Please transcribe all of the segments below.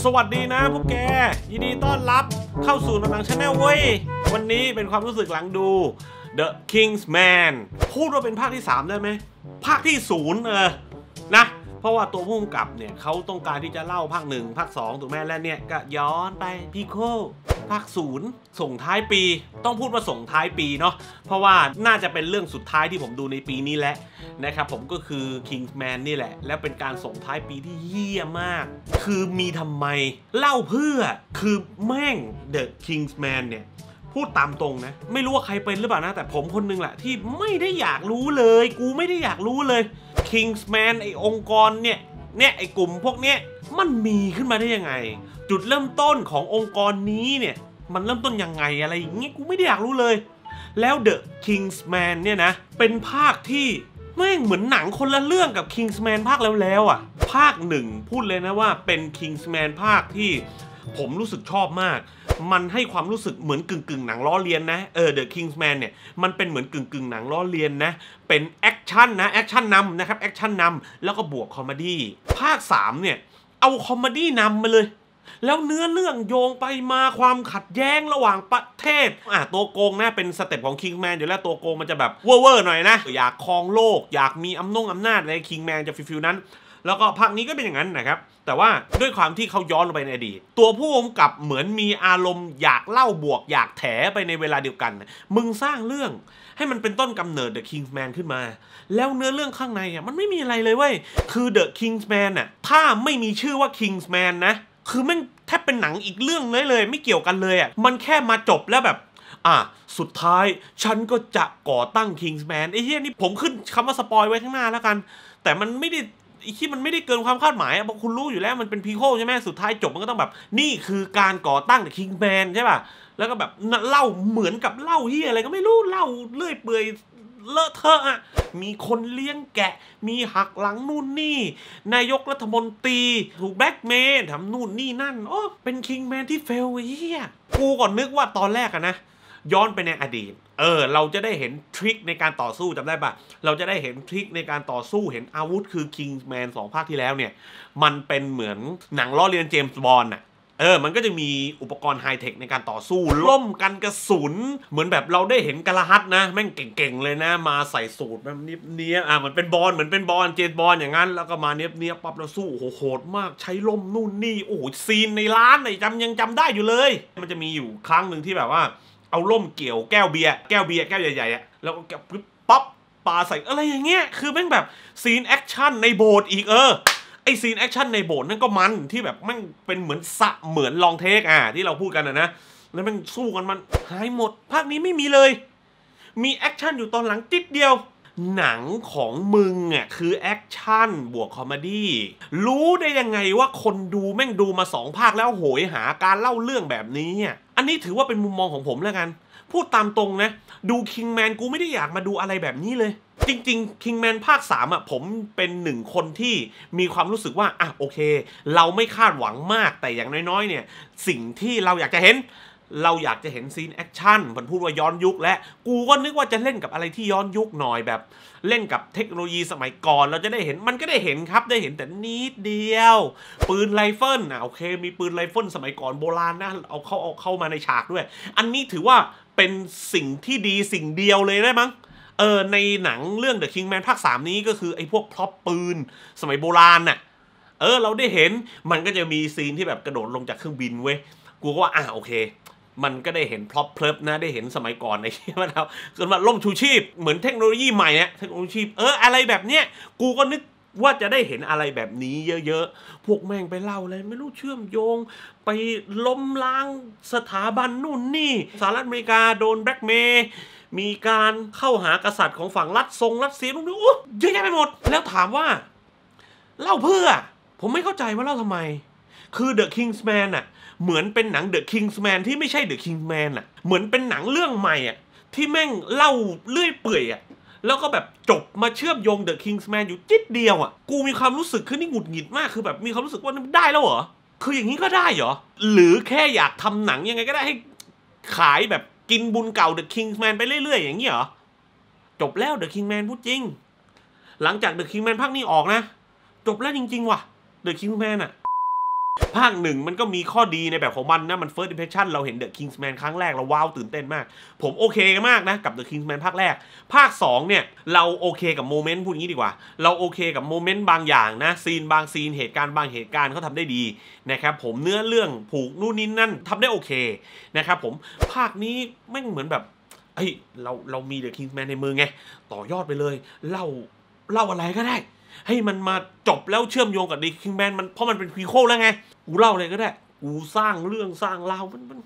สวัสดีนะพวกแกยินดีต้อนรับเข้าสู่หนังชาแนลเว้ยวันนี้เป็นความรู้สึกหลังดู The Kingsman พูดว่าเป็นภาคที่3ได้ไหมภาคที่0นะเพราะว่าตัวผู้กำกับเนี่ยเขาต้องการที่จะเล่าภาค1ภาค2ถูกไหมแล้วเนี่ยก็ย้อนไปพีโคภาค0ส่งท้ายปีต้องพูดว่าส่งท้ายปีเนาะเพราะว่าน่าจะเป็นเรื่องสุดท้ายที่ผมดูในปีนี้แหละนะครับผมก็คือ Kingsman นี่แหละแล้วเป็นการส่งท้ายปีที่เหี้ยมากคือมีทำไมเล่าเพื่อคือแม่ง The Kingsman เนี่ยพูดตามตรงนะไม่รู้ว่าใครเป็นหรือเปล่านะแต่ผมคนนึงแหละที่ไม่ได้อยากรู้เลยกูไม่ได้อยากรู้เลย Kingsman ไอองค์กรเนี่ยไอกลุ่มพวกเนี้ยมันมีขึ้นมาได้ยังไงจุดเริ่มต้นขององค์กรนี้เนี่ยมันเริ่มต้นยังไงอะไรอย่างเงี้ยกูไม่ได้อยากรู้เลยแล้ว The Kingsman เนี่ยนะเป็นภาคที่แม่งเหมือนหนังคนละเรื่องกับ Kingsman ภาคแล้วอ่ะภาค1พูดเลยนะว่าเป็น Kingsman ภาคที่ผมรู้สึกชอบมากมันให้ความรู้สึกเหมือนกึ่งหนังล้อเลียนนะThe Kingsman เนี่ยมันเป็นเหมือนกึ่งหนังล้อเลียนนะเป็นแอคชั่นนะแอคชั่นนำนะครับแอคชั่นนำแล้วก็บวกคอมเมดี้ภาค3เนี่ยเอาคอมเมดี้นำมาเลยแล้วเนื้อเรื่องโยงไปมาความขัดแย้งระหว่างประเทศตัวโกงนะเป็นสเต็ปของ Kingsman อยู่แล้วตัวโกงมันจะแบบเว่อร์หน่อยนะอยากครองโลกอยากมีอำนาจใน Kingsman จะฟิลนั้นแล้วก็ภาคนี้ก็เป็นอย่างนั้นนะครับแต่ว่าด้วยความที่เขาย้อนลงไปในอดีตตัวผู้กำกับเหมือนมีอารมณ์อยากเล่าบวกอยากแถไปในเวลาเดียวกันมึงสร้างเรื่องให้มันเป็นต้นกำเนิด The Kingsman ขึ้นมาแล้วเนื้อเรื่องข้างในมันไม่มีอะไรเลยเว้ยคือ The Kingsman ถ้าไม่มีชื่อว่า Kingsman นะคือแม่งแทบเป็นหนังอีกเรื่องเลยไม่เกี่ยวกันเลยมันแค่มาจบแล้วแบบสุดท้ายฉันก็จะก่อตั้ง Kingsman ไอ้เหี้ยนี่ผมขึ้นคำว่าสปอยไว้ข้างหน้าแล้วกันแต่มันไม่ได้ที่มันไม่ได้เกินความคาดหมายเพราะคุณรู้อยู่แล้วมันเป็นพีโคใช่ไหมสุดท้ายจบมันก็ต้องแบบนี่คือการก่อตั้ง The Kingsman ใช่ป่ะแล้วก็แบบเล่าเหมือนกับเล่าเหี้ยอะไรก็ไม่รู้เล่าเลื่อยเปื่อยเลอะเทอะมีคนเลี้ยงแกะมีหักหลังนู่นนี่นายกรัฐมนตรีถูกแบล็กเมย์ทำนู่นนี่นั่นเป็นคิงแมนที่เฟลเฮียกูก่อนนึกว่าตอนแรกนะย้อนไปในอดีตเราจะได้เห็นทริคในการต่อสู้จำได้ปะเราจะได้เห็นทริคในการต่อสู้เห็นอาวุธคือ Kingsman 2 ภาคที่แล้วเนี่ยมันเป็นเหมือนหนังล้อเลียนเจมส์บอนด์มันก็จะมีอุปกรณ์ไฮเทคในการต่อสู้ล่มกันกระสุนเหมือนแบบเราได้เห็นกาลาฮัตนะแม่งเก่งๆเลยนะมาใส่สูตรแบบเนี้ยเหมือนเป็นบอลเจมส์บอนด์อย่างนั้นแล้วก็มาเนี้ยปั๊บแล้วสู้โอ้โหโหดมากใช้ล่มนู่นนี่โอ้โหซีนในร้านยังจำได้อยู่เลยมันจะมีอยู่ครั้งหนึ่งที่แบบว่าเอาล่มเกี่ยวแก้วเบียร์แก้วใหญ่ๆแล้วก็ปั๊บปาใส่อะไรอย่างเงี้ยคือแม่งแบบซีนแอคชั่นในโบสถ์อีกไอซีนแอคชั่นในโบสถ์นั่นก็มันที่แบบมันเป็นเหมือนเหมือนลองเทคที่เราพูดกันนะแล้วมันสู้กันมันหายหมดภาคนี้ไม่มีเลยมีแอคชั่นอยู่ตอนหลังติดเดียวหนังของมึงคือแอคชั่นบวกคอมเมดี้รู้ได้ยังไงว่าคนดูแม่งดูมา2 ภาคแล้วโหยหาการเล่าเรื่องแบบนี้อันนี้ถือว่าเป็นมุมมองของผมแล้วกันพูดตามตรงนะดูคิงแมนกูไม่ได้อยากมาดูอะไรแบบนี้เลยจริงๆ Kingsman ภาค3ผมเป็น1 คนที่มีความรู้สึกว่าโอเคเราไม่คาดหวังมากแต่อย่างน้อยๆเนี่ยสิ่งที่เราอยากจะเห็นซีนแอคชั่นผมพูดว่าย้อนยุคและกูก็นึกว่าจะเล่นกับอะไรที่ย้อนยุคหน่อยแบบเล่นกับเทคโนโลยีสมัยก่อนเราจะได้เห็นมันก็ได้เห็นครับได้เห็นแต่นิดเดียวปืนไรเฟิลโอเคมีปืนไรเฟิลสมัยก่อนโบราณนะเอาเข้ามาในฉากด้วยอันนี้ถือว่าเป็นสิ่งที่ดีสิ่งเดียวเลยได้มั้งในหนังเรื่อง The Kingsman ภาค3นี้ก็คือไอ้พวกพร็อพปืนสมัยโบราณเราได้เห็นมันก็จะมีซีนที่แบบกระโดดลงจากเครื่องบินเว้ยกูก็ว่าโอเคมันก็ได้เห็นพร็อพเพลิบนะได้เห็นสมัยก่อนในที่มันเอาเกิดมาล่มชูชีพเหมือนเทคโนโลยีใหม่เทคโนโลยีอะไรแบบเนี้ยกูก็นึกว่าจะได้เห็นอะไรแบบนี้เยอะๆพวกแม่งไปเล่าอะไรไม่รู้เชื่อมโยงไปล้มล้างสถาบันนู่นนี่สหรัฐอเมริกาโดนแบล็กเมย์มีการเข้าหากษัตริย์ของฝั่งรัสเซียนู่นนี่เยอะแยะไปหมดแล้วถามว่าเล่าเพื่อผมไม่เข้าใจว่าเล่าทำไมคือ The Kingsman เหมือนเป็นหนัง The Kingsman ที่ไม่ใช่ The Kingsman เหมือนเป็นหนังเรื่องใหม่ที่แม่งเล่าเลื่อยเปื่อยแล้วก็แบบจบมาเชื่อมโยง The Kingsman อยู่จิตเดียวกูมีความรู้สึกขึ้นนี่หงุดหงิดมากคือแบบมีความรู้สึกว่าได้แล้วเหรอคืออย่างนี้ก็ได้เหรอหรือแค่อยากทำหนังยังไงก็ได้ให้ขายแบบกินบุญเก่า The Kingsman ไปเรื่อยๆอย่างนี้เหรอจบแล้ว The Kingsman พูดจริงหลังจาก The Kingsman ภาคนี้ออกนะจบแล้วจริงๆว่ะ The Kingsman ภาคหนึ่งมันก็มีข้อดีในแบบของมันนะมัน First Impression เราเห็น The Kingsman ครั้งแรกเราว้าวตื่นเต้นมากผมโอเคมากนะกับ The Kingsman ภาคแรกภาค2เนี่ยเราโอเคกับโมเมนต์พูดงี้ดีกว่าเราโอเคกับโมเมนต์บางอย่างนะซีนบางซีนเหตุการณ์บางเหตุการณ์เขาทำได้ดีนะครับผมเนื้อเรื่องผูกนู่นนี่นั่นทำได้โอเคนะครับผมภาคนี้แม่งเหมือนแบบเฮ้ยเรามี The Kingsman ในมือไงต่อยอดไปเลยเล่าอะไรก็ได้ให้มันมาจบแล้วเชื่อมโยงกับ The Kingsman มันเพราะมันเป็นพรีโควลแล้วไงกูเล่าเลยก็ได้กูสร้างเรื่องสร้างราวมัน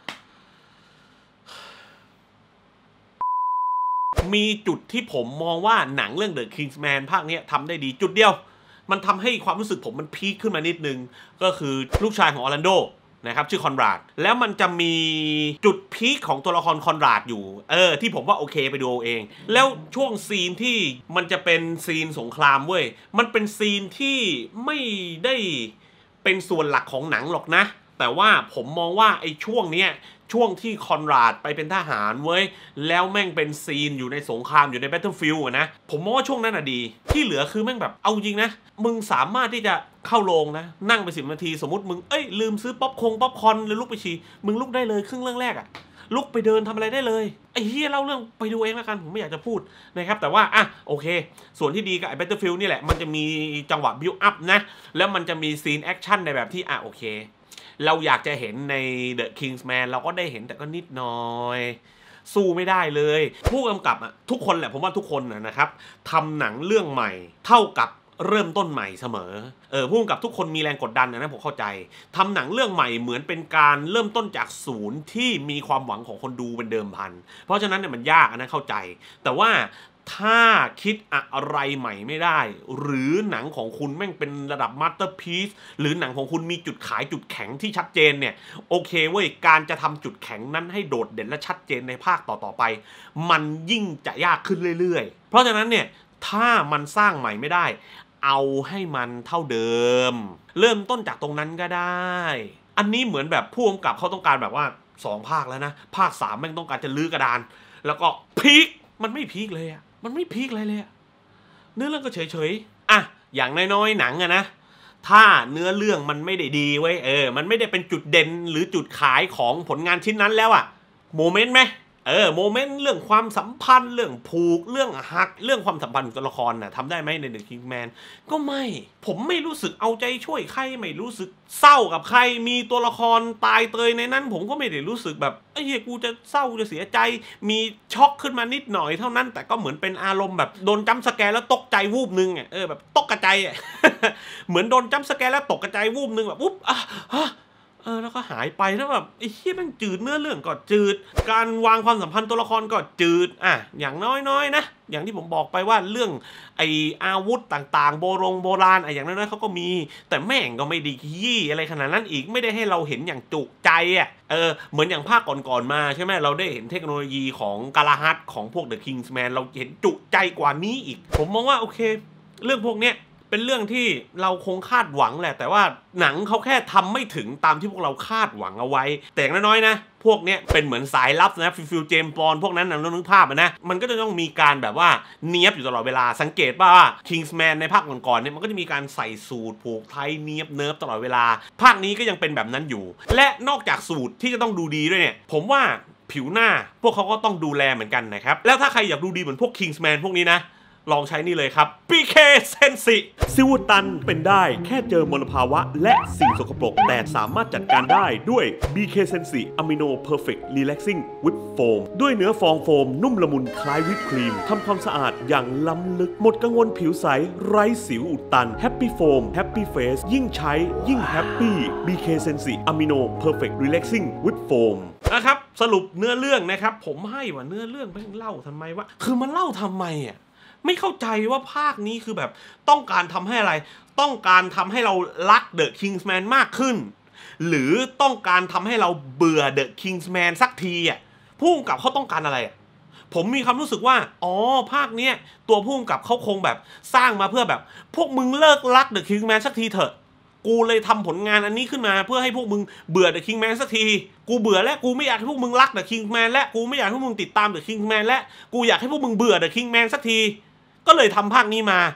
มีจุดที่ผมมองว่าหนังเรื่อง The Kingsman ภาคนี้ทำได้ดีจุดเดียวมันทำให้ความรู้สึกผมมันพีคขึ้นมานิดนึงก็คือลูกชายของออร์แลนโดนะครับชื่อคอนราดแล้วมันจะมีจุดพีคของตัวละครคอนราดอยู่ที่ผมว่าโอเคไปดูเองแล้วช่วงซีนที่มันจะเป็นซีนสงครามเว้ยมันเป็นซีนที่ไม่ได้เป็นส่วนหลักของหนังหรอกนะแต่ว่าผมมองว่าไอ้ช่วงเนี้ยช่วงที่คอนราดไปเป็นทหารเว้ยแล้วแม่งเป็นซีนอยู่ในสงครามอยู่ในแบทเทิลฟิลด์นะผมมองว่าช่วงนั้นดีที่เหลือคือแม่งแบบเอาจริงนะมึงสามารถที่จะเข้าโรงนะนั่งไป10 นาทีสมมติมึงลืมซื้อป๊อปคอร์นหรือลุกไปฉี่มึงลุกได้เลยครึ่งเรื่องแรกลุกไปเดินทำอะไรได้เลยไอ้เฮียเล่าเรื่องไปดูเองแล้วกันผมไม่อยากจะพูดนะครับแต่ว่าโอเคส่วนที่ดีกับไอ้ Battlefield นี่แหละมันจะมีจังหวะบิวอัพนะแล้วมันจะมีซีนแอคชั่นในแบบที่โอเคเราอยากจะเห็นใน The Kingsman เราก็ได้เห็นแต่ก็นิดหน่อยสู้ไม่ได้เลยผู้กำกับทุกคนแหละผมว่าทุกคนนะครับทำหนังเรื่องใหม่เท่ากับเริ่มต้นใหม่เสมอผู้กำกับทุกคนมีแรงกดดันนะผมเข้าใจทำหนังเรื่องใหม่เหมือนเป็นการเริ่มต้นจากศูนย์ที่มีความหวังของคนดูเป็นเดิมพันเพราะฉะนั้นเนี่ยมันยากนะเข้าใจแต่ว่าถ้าคิดอะไรใหม่ไม่ได้หรือหนังของคุณแม่งเป็นระดับมาสเตอร์พีซหรือหนังของคุณมีจุดขายจุดแข็งที่ชัดเจนเนี่ยโอเคเว้ยการจะทำจุดแข็งนั้นให้โดดเด่นและชัดเจนในภาคต่อๆไปมันยิ่งจะยากขึ้นเรื่อยๆเพราะฉะนั้นเนี่ยถ้ามันสร้างใหม่ไม่ได้เอาให้มันเท่าเดิมเริ่มต้นจากตรงนั้นก็ได้อันนี้เหมือนแบบผู้กำกับเขาต้องการแบบว่า2 ภาคแล้วนะภาค3แม่งต้องการจะลื้อกระดานแล้วก็พีคมันไม่พีคเลยมันไม่พีคอะไรเลยเนื้อเรื่องก็เฉยๆอย่างน้อยๆหนังนะถ้าเนื้อเรื่องมันไม่ได้ดีไว้มันไม่ได้เป็นจุดเด่นหรือจุดขายของผลงานชิ้นนั้นแล้วโมเมนต์ไหมโมเมนต์เรื่องความสัมพันธ์เรื่องผูกเรื่องหักเรื่องความสัมพันธ์ของตัวละครทำได้ไหมใน The Kingsman ก็ไม่ผมไม่รู้สึกเอาใจช่วยใครไม่รู้สึกเศร้ากับใครมีตัวละครตายเตยในนั้นผมก็ไม่ได้รู้สึกแบบเฮ้ยกูจะเศร้าจะเสียใจมีช็อกขึ้นมานิดหน่อยเท่านั้นแต่ก็เหมือนเป็นอารมณ์แบบโดนจัมป์สแกร์แล้วตกใจวูบนึงแบบตกกระจายเหมือนโดนจัมป์สแกร์แล้วตกกระจายวูบนึงแบบวุ๊บแล้วก็หายไปแล้วแบบไอ้เหี้ยแม่งจืดเนื้อเรื่องก็จืดการวางความสัมพันธ์ตัวละครก็จืดอย่างน้อยๆนะอย่างที่ผมบอกไปว่าเรื่องไอ้อาวุธต่างๆโบราณอย่างน้อยๆเขาก็มีแต่แม่งก็ไม่ดียี่อะไรขนาดนั้นอีกไม่ได้ให้เราเห็นอย่างจุใจเหมือนอย่างภาคก่อนๆมาใช่ไหมเราได้เห็นเทคโนโลยีของกาลาฮัตของพวก The Kingsman เราเห็นจุใจกว่านี้อีกผมมองว่าโอเคเรื่องพวกเนี้ยเป็นเรื่องที่เราคงคาดหวังแหละแต่ว่าหนังเขาแค่ทำไม่ถึงตามที่พวกเราคาดหวังเอาไว้แต่น้อยๆนะพวกเนี้ยเป็นเหมือนสายลับนะฟิลเจมส์บอนด์พวกนั้นนึกภาพนะมันก็จะต้องมีการแบบว่าเนียบอยู่ตลอดเวลาสังเกตว่า Kingsman ในภาคก่อนๆเนี่ยมันก็จะมีการใส่สูทผูกไทเนียบเนิร์ฟตลอดเวลาภาคนี้ก็ยังเป็นแบบนั้นอยู่และนอกจากสูทที่จะต้องดูดีด้วยเนี่ยผมว่าผิวหน้าพวกเขาก็ต้องดูแลเหมือนกันนะครับแล้วถ้าใครอยากดูดีเหมือนพวก Kingsman พวกนี้นะลองใช้นี่เลยครับ BK Sensi สิวตันเป็นได้แค่เจอมลภาวะและสิ่งสกปรกแต่สามารถจัดการได้ด้วย BK Sensi Amino Perfect Relaxing Whip Foam ด้วยเนื้อฟองโฟมนุ่มละมุนคล้ายวิปครีมทำความสะอาดอย่างล้ำลึกหมดกังวลผิวใสไร้สิวอุดตัน Happy Foam Happy Face ยิ่งใช้ยิ่งแฮปปี้ BK Sensi Amino Perfect Relaxing Whip Foamนะครับสรุปเนื้อเรื่องนะครับผมให้ว่าเนื้อเรื่องไม่เล่าทำไมวะคือมันเล่าทำไมไม่เข้าใจว่าภาคนี้คือแบบต้องการทำให้อะไรต้องการทำให้เรารัก The Kingsman มากขึ้นหรือต้องการทำให้เราเบื่อ The Kingsman สักทีผู้กำกับเขาต้องการอะไรผมมีความรู้สึกว่าภาคเนี้ยตัวผู้กำกับเขาคงแบบสร้างมาเพื่อแบบพวกมึงเลิกรัก The Kingsman สักทีเถอะกูเลยทำผลงานอันนี้ขึ้นมาเพื่อให้พวกมึงเบื่อ The Kingsman สักทีกูเบื่อและกูไม่อยากให้พวกมึงรัก The Kingsman และกูไม่อยากให้พวกมึงติดตาม The Kingsman และกูอยากให้พวกมึงเบื่อ The Kingsman สักทีก็เลยทำภาคนี้มา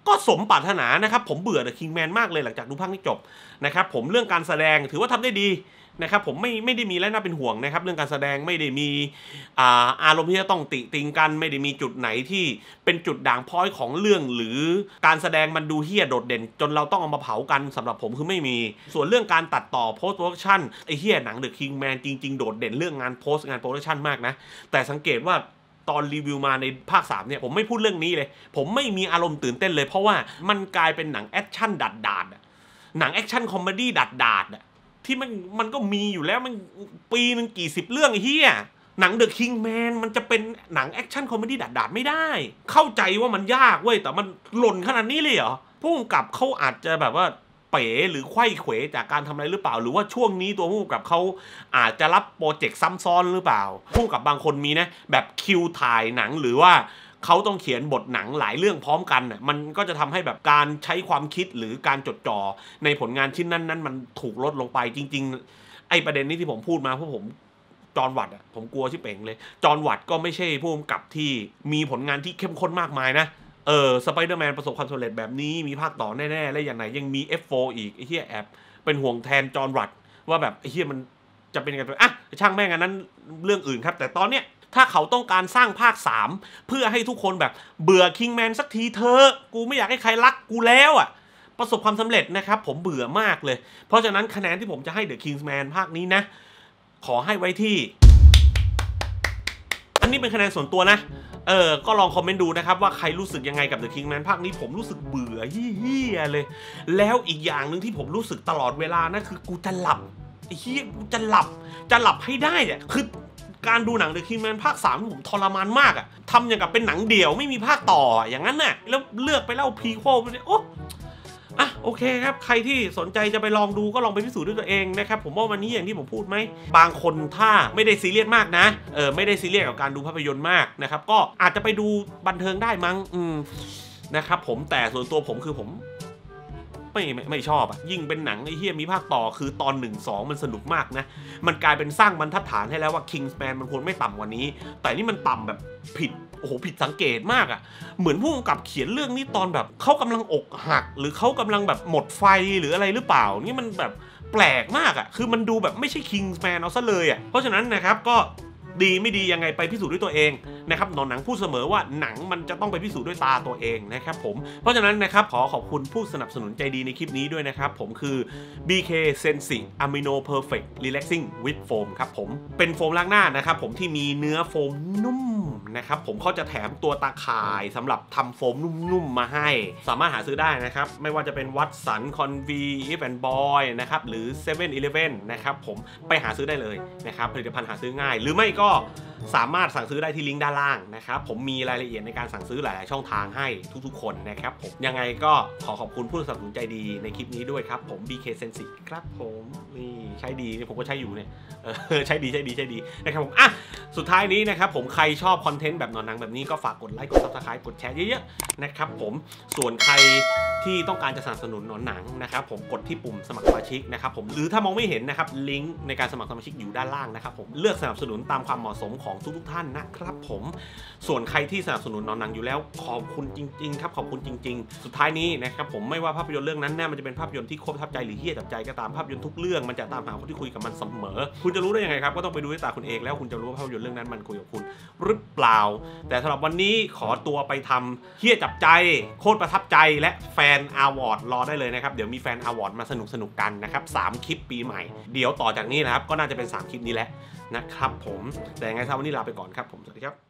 ก็สมปรารถนานะครับผมเบื่อ The Kingman มากเลยหลังจากดูภาคนี้จบนะครับผมเรื่องการแสดงถือว่าทำได้ดีนะครับผมไม่ได้มีอะไรน่าเป็นห่วงนะครับเรื่องการแสดงไม่ได้มีอารมณ์ที่จะต้องติติงกันไม่ได้มีจุดไหนที่เป็นจุดด่างพร้อยของเรื่องหรือการแสดงมันดูเฮี้ยโดดเด่นจนเราต้องเอามาเผากันสำหรับผมคือไม่มีส่วนเรื่องการตัดต่อ post production ไอ้เฮี้ยหนัง The Kingman จริงๆโดดเด่นเรื่องงาน post งาน production มากนะแต่สังเกตว่าตอนรีวิวมาในภาค3เนี่ยผมไม่พูดเรื่องนี้เลยผมไม่มีอารมณ์ตื่นเต้นเลยเพราะว่ามันกลายเป็นหนังแอคชั่นดาดหนังแอคชั่นคอมเมดี้ดาดที่มันก็มีอยู่แล้วมันปีนึงกี่สิบเรื่องไอ้เหี้ยหนัง The Kingman มันจะเป็นหนังแอคชั่นคอมเมดี้ดาดไม่ได้เข้าใจว่ามันยากเว้ยแต่มันหล่นขนาดนี้เลยเหรอผู้กำกับเขาอาจจะแบบว่าเป๋หรือไขว้เขวจากการทำอะไรหรือเปล่าหรือว่าช่วงนี้ตัวผู้กำกับเขาอาจจะรับโปรเจกต์ซ้ำซ้อนหรือเปล่าผู้กำกับบางคนมีนะแบบคิวถ่ายหนังหรือว่าเขาต้องเขียนบทหนังหลายเรื่องพร้อมกันน่ะมันก็จะทำให้แบบการใช้ความคิดหรือการจดจ่อในผลงานชิ้นนั้นมันถูกลดลงไปจริงๆไอ้ประเด็นนี้ที่ผมพูดมาเพราะผมจอห์นวัตต์ผมกลัวชิบเป่งเลยจอห์นวัตต์ก็ไม่ใช่ผู้กำกับที่มีผลงานที่เข้มข้นมากมายนะสไปเดอร์แมนประสบความสำเร็จแบบนี้มีภาคต่อแน่ๆและอย่างไหนยังมี F4 อีกไอ้เหี้ยแอบเป็นห่วงแทนจอห์นวัตต์ว่าแบบไอ้เหี้ยมันจะเป็นยังไงอ่ะช่างแม่งอันนั้นเรื่องอื่นครับแต่ตอนเนี้ยถ้าเขาต้องการสร้างภาค3เพื่อให้ทุกคนแบบเบื่อคิงแมนสักทีเถอะกูไม่อยากให้ใครรักกูแล้วอ่ะประสบความสำเร็จนะครับผมเบื่อมากเลยเพราะฉะนั้นคะแนนที่ผมจะให้ The Kingsman ภาคนี้นะขอให้ไว้ที่อันนี้เป็นคะแนนส่วนตัวนะก็ลองคอมเมนต์ดูนะครับว่าใครรู้สึกยังไงกับ The Kingman ภาคนี้ผมรู้สึกเบื่อเฮี้ยเลยแล้วอีกอย่างหนึ่งที่ผมรู้สึกตลอดเวลานะคือกูจะหลับไอ้เฮี้ยกูจะหลับให้ได้เนี่ยคือการดูหนัง The Kingman ภาค3ผมทรมานมากอะทำอย่างกับเป็นหนังเดี่ยวไม่มีภาคต่ออย่างนั้นน่ะแล้วเลือกไปเล่าพรีโคลไปเลยโอเคครับใครที่สนใจจะไปลองดูก็ลองไปพิสูจน์ด้วยตัวเองนะครับผมว่าวันนี้อย่างที่ผมพูดไหมบางคนถ้าไม่ได้ซีเรียสมากนะไม่ได้ซีเรียสกับการดูภาพยนตร์มากนะครับก็อาจจะไปดูบันเทิงได้มั้งนะครับผมแต่ส่วนตัวผมคือผมไม่ชอบอะยิ่งเป็นหนังไอ้เฮียมีภาคต่อคือตอน 1-2 มันสนุกมากนะมันกลายเป็นสร้างบรรทัดฐานให้แล้วว่า Kingsman มันควรไม่ต่ำกว่านี้แต่นี่มันต่ำแบบผิดผิดสังเกตมากอะเหมือนผู้กำกับเขียนเรื่องนี้ตอนแบบเขากำลังอกหักหรือเขากำลังแบบหมดไฟหรืออะไรหรือเปล่านี่มันแบบแปลกมากอะคือมันดูแบบไม่ใช่ Kingsman เอาซะเลยอะเพราะฉะนั้นนะครับก็ดีไม่ดียังไงไปพิสูจน์ด้วยตัวเองนะครับหนอนหนังพูดเสมอว่าหนังมันจะต้องไปพิสูจน์ด้วยตาตัวเองนะครับผมเพราะฉะนั้นนะครับขอบคุณผู้สนับสนุนใจดีในคลิปนี้ด้วยนะครับผมคือ BK Sensi Amino Perfect Relaxing with Foam ครับผมเป็นโฟมล้างหน้านะครับผมที่มีเนื้อโฟมนุ่มนะครับผมเขาจะแถมตัวตาข่ายสำหรับทำโฟมนุ่มๆมาให้สามารถหาซื้อได้นะครับไม่ว่าจะเป็นวัตสันคอนวีอีฟแอนด์บอยนะครับหรือ7-Eleven นะครับผมไปหาซื้อได้เลยนะครับผลิตภัณฑ์หาซื้อง่ายหรือไม่ก็สามารถสั่งซื้อได้ที่ลิงก์ด้านล่างนะครับผมมีรายละเอียดในการสั่งซื้อหลายๆช่องทางให้ทุกๆคนนะครับผมยังไงก็ขอบคุณผู้สนับสนุนใจดีในคลิปนี้ด้วยครับผม BK Sensi ครับผมนี่ใช้ดีผมก็ใช้อยู่เนี่ยใช้ดีนะครับผมสุดท้ายนี้นะครับผมใครชอบคอนเทนต์แบบนอนหนังแบบนี้ก็ฝากกดไลค์กด Subscribe กดแชร์เยอะๆนะครับผมส่วนใครที่ต้องการจะสนับสนุนนอนหนังนะครับผมกดที่ปุ่มสมัครสมาชิกนะครับผมหรือถ้ามองไม่เห็นนะครับลิงก์ในการสมัครสมาชิกอยู่ด้านล่างนะครับผมเลือกสนับสนุนตามความเหมาะสมของทุกท่านนะครับผมส่วนใครที่สนับสนุนนอนหนังอยู่แล้วขอบคุณจริงๆครับขอบคุณจริงๆสุดท้ายนี้นะครับผมไม่ว่าภาพยนตร์เรื่องนั้นเนี่ยมันจะเป็นภาพยนตร์ที่โคตรประทับใจหรือเฮี้ยจับใจก็ตามภาพยนตร์ทุกเรื่องมันจะตามหาคนที่คุยกับมันเสมอคุณจะรู้ได้ยังไงครับก็ต้องไปดูด้วยตาคุณเองแล้วคุณจะรู้ว่าภาพยนตร์เรื่องนั้นมันคุยกับคุณหรือเปล่าแต่สำหรับวันนี้ขอตัวไปทำเฮี้ยจับใจโคตรประทับใจและแฟนอวอร์ดรอได้เลยนะครับเดี๋ยวมีแฟนอวอร์ดมาสนุกกันนะครับ3คลิปปีใหม่เดี๋ยวต่อจากนี้นะครับก็น่าจะเป็น3คลิปนี้แหละนะครับผมแต่ยังไงซะวันนี้ลาไปก่อนครับผมสวัสดีครับ